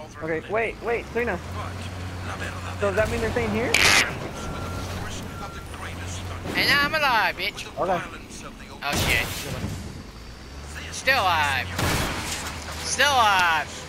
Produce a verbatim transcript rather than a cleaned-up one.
Okay, wait, wait, Serena. So does that mean they're staying here? And I'm alive, bitch. Okay. Oh shit. Still alive. Still alive.